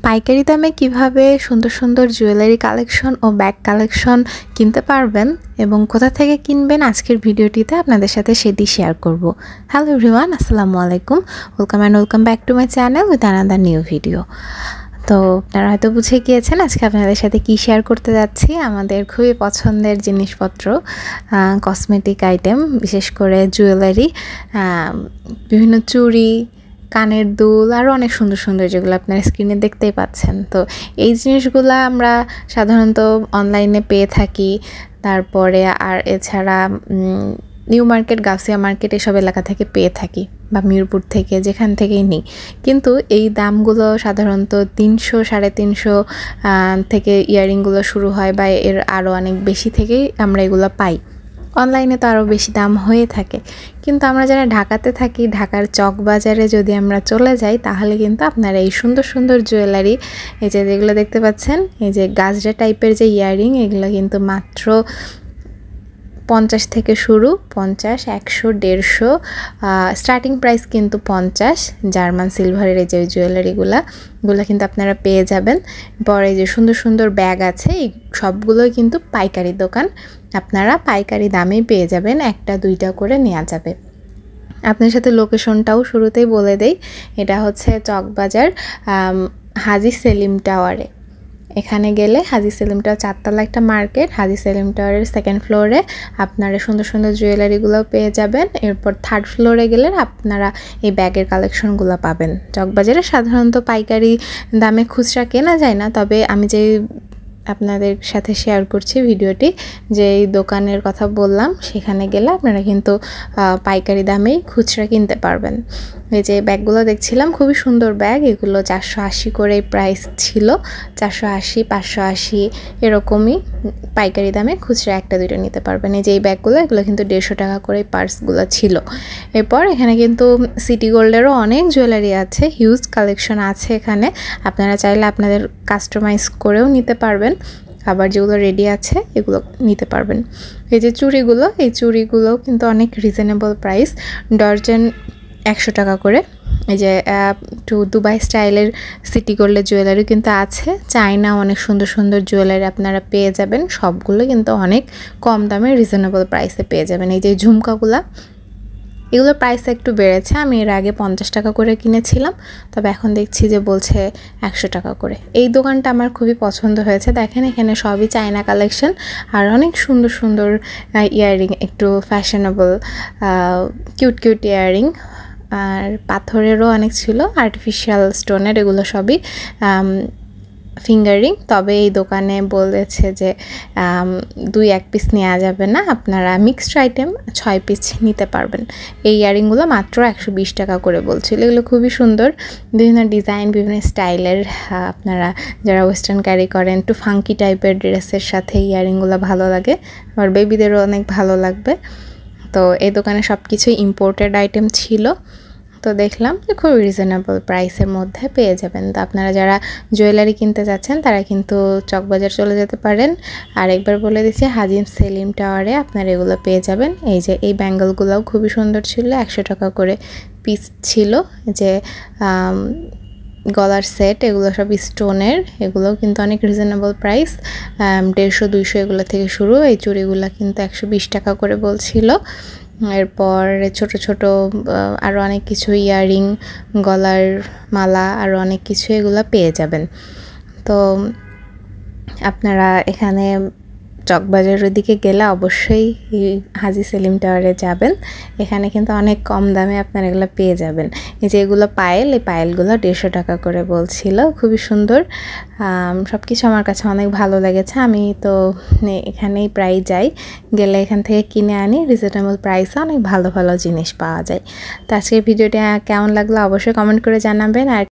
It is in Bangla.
পাইকারি দামে কিভাবে সুন্দর সুন্দর জুয়েলারি কালেকশন ও ব্যাগ কালেকশন কিনতে পারবেন এবং কোথা থেকে কিনবেন আজকের ভিডিওটিতে আপনাদের সাথে সেটি শেয়ার করব। হ্যালো এভরিওয়ান, আসসালামু আলাইকুম। Welcome back to my channel with another new video. তো আপনারা হয়তো বুঝে গিয়েছেন আজকে আপনাদের সাথে কি শেয়ার করতে যাচ্ছি। আমাদের খুবই পছন্দের জিনিসপত্র, কসমেটিক আইটেম, বিশেষ করে জুয়েলারি, বিভিন্ন চুড়ি, কানের দুল, আরও অনেক সুন্দর সুন্দর যেগুলো আপনারা স্ক্রিনে দেখতেই পাচ্ছেন। তো এই জিনিসগুলো আমরা সাধারণত অনলাইনে পেয়ে থাকি। তারপরে আর এছাড়া নিউ মার্কেট, গাউসিয়া মার্কেট এসব এলাকা থেকে পেয়ে থাকি, বা মিরপুর থেকে, যেখান থেকেই নিই। কিন্তু এই দামগুলো সাধারণত 300, 350 থেকে ইয়াররিংগুলো শুরু হয়, বা এর আরও অনেক বেশি থেকেই আমরা এগুলো পাই। অনলাইনে তো আরও বেশি দাম হয়ে থাকে। কিন্তু আমরা যারা ঢাকাতে থাকি, ঢাকার চকবাজারে যদি আমরা চলে যাই, তাহলে কিন্তু আপনারা এই সুন্দর সুন্দর জুয়েলারি, এই যে যেগুলো দেখতে পাচ্ছেন, এই যে গাজরা টাইপের যে ইয়াররিং, এগুলো কিন্তু মাত্র 50 থেকে শুরু, 50, 100, 150, স্টার্টিং প্রাইস কিন্তু 50। জার্মান সিলভারের এই যে জুয়েলারিগুলো কিন্তু আপনারা পেয়ে যাবেন। পরে যে সুন্দর সুন্দর ব্যাগ আছে, এই সবগুলোই কিন্তু পাইকারি দোকান, আপনারা পাইকারি দামেই পেয়ে যাবেন, 1-2টা করে নেওয়া যাবে। আপনার সাথে লোকেশনটাও শুরুতেই বলে দেই, এটা হচ্ছে চকবাজার হাজি সেলিম টাওয়ারে। এখানে গেলে হাজি সেলিম টাওয়ার 4তলা একটা মার্কেট, হাজি সেলিম টাওয়ারের 2nd ফ্লোরে আপনারা সুন্দর সুন্দর জুয়েলারিগুলো পেয়ে যাবেন। এরপর 3rd ফ্লোরে গেলে আপনারা এই ব্যাগের কালেকশনগুলো পাবেন। চকবাজারে সাধারণত পাইকারি দামে খুচরা কেনা যায় না, তবে আমি যে আপনাদের সাথে শেয়ার করছি ভিডিওটি, যে এই দোকানের কথা বললাম, সেখানে গেলে আপনারা কিন্তু পাইকারি দামেই খুচরা কিনতে পারবেন। এই যে ব্যাগগুলো দেখছিলাম, খুবই সুন্দর ব্যাগ, এগুলো 480 করে প্রাইস ছিল, 480, 580 এরকমই পাইকারি দামে খুচরা 1-2টা নিতে পারবেন। এই যে এই ব্যাগগুলো, এগুলো কিন্তু 150 টাকা করে পার্সগুলো ছিল। এরপর এখানে কিন্তু সিটি গোল্ডেরও অনেক জুয়েলারি আছে, হিউজ কালেকশন আছে এখানে। আপনারা চাইলে আপনাদের কাস্টমাইজ করেও নিতে পারবেন, আবার যেগুলো রেডি আছে এগুলো নিতে পারবেন। এই যে চুড়িগুলো, এই চুড়িগুলো কিন্তু অনেক রিজনেবল প্রাইস, ডর্জন 100 টাকা করে। এই যে দুবাই স্টাইলের সিটি গোল্ডের জুয়েলারি কিন্তু আছে, চায়না অনেক সুন্দর সুন্দর জুয়েলারি আপনারা পেয়ে যাবেন, সবগুলো কিন্তু অনেক কম দামে রিজনেবল প্রাইসে পেয়ে যাবেন। এই যে ঝুমকাগুলা, এগুলোর প্রাইস একটু বেড়েছে, আমি এর আগে 50 টাকা করে কিনেছিলাম, তবে এখন দেখছি যে বলছে 100 টাকা করে। এই দোকানটা আমার খুবই পছন্দ হয়েছে। দেখেন এখানে সবই চায়না কালেকশন, আর অনেক সুন্দর সুন্দর ইয়াররিং, একটু ফ্যাশনেবল কিউট কিউট ইয়াররিং, আর পাথরেরও অনেক ছিল, আর্টিফিশিয়াল স্টোনের, এগুলো সবই ফিঙ্গারিং। তবে এই দোকানে বলেছে যে 2-1 পিস নেওয়া যাবে না, আপনারা মিক্সড আইটেম 6 পিস নিতে পারবেন। এই ইয়াররিংগুলো মাত্র 120 টাকা করে বলছিল। এগুলো খুবই সুন্দর, বিভিন্ন ডিজাইন, বিভিন্ন স্টাইলের। আপনারা যারা ওয়েস্টার্ন ক্যারি করেন, একটু ফাঙ্কি টাইপের ড্রেসের সাথে ইয়াররিংগুলো ভালো লাগে, আর বেবিদেরও অনেক ভালো লাগবে। তো এই দোকানে সব কিছুই ইম্পোর্টেড আইটেম ছিল। তো দেখলাম যে খুব রিজনেবল প্রাইসের মধ্যে পেয়ে যাবেন। তো আপনারা যারা জুয়েলারি কিনতে যাচ্ছেন তারা কিন্তু চকবাজার চলে যেতে পারেন। আর একবার বলে দিচ্ছি, হাজি সেলিম টাওয়ারে আপনারা এগুলো পেয়ে যাবেন। এই যে এই ব্যাঙ্গলগুলোও খুবই সুন্দর ছিল, 100 টাকা করে পিস ছিল। যে গলার সেট, এগুলো সব স্টোনের, এগুলোও কিন্তু অনেক রিজনেবল প্রাইস, 150-200 এগুলো থেকে শুরু। এই চুড়িগুলো কিন্তু 120 টাকা করে বলছিল। এরপর ছোট ছোট আরও অনেক কিছু ইয়াররিং, গলার মালা, আরও অনেক কিছু এগুলো পেয়ে যাবেন। তো আপনারা এখানে চকবাজারের দিকে গেলে অবশ্যই হাজি সেলিম টাওয়ারে যাবেন, এখানে কিন্তু অনেক কম দামে আপনারা এগুলো পেয়ে যাবেন। এই যে এগুলো পায়েল, এই পায়েলগুলো 150 টাকা করে বলছিল, খুবই সুন্দর। সব কিছু আমার কাছে অনেক ভালো লেগেছে, আমি তো এখানেই প্রায় যাই, গেলে এখান থেকে কিনে আনি, রিজনেবল প্রাইসে অনেক ভালো ভালো জিনিস পাওয়া যায়। তো আজকের ভিডিওটা কেমন লাগলো অবশ্যই কমেন্ট করে জানাবেন। আর